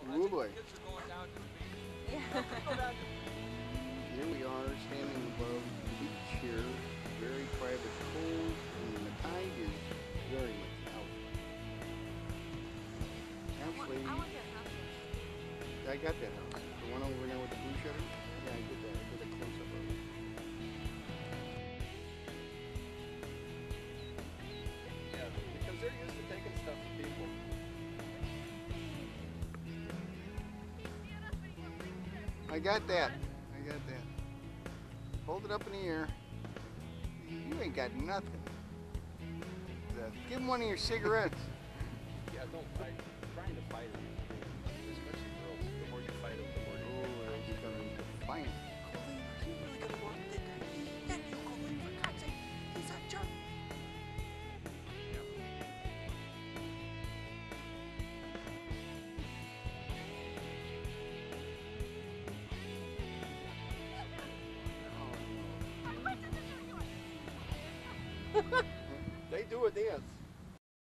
Oh boy. Yeah. Here we are standing above the beach here. Very private cove and the tide is very much out. Actually, I want that house. I got that house. The one over there with the blue shutters? Yeah, I did that. I did a close-up of it. Yeah, because they're used to taking stuff from people. I got that. I got that. Hold it up in the air. You ain't got nothing. Give him one of your cigarettes. Yeah, don't fight. Trying to fight them. Especially girls. The more you fight them, the more you Oh, they're becoming defiant. Colleen, are you really gonna work with that guy? That you, Colleen, for God's sake, he's a jerk. They do a dance.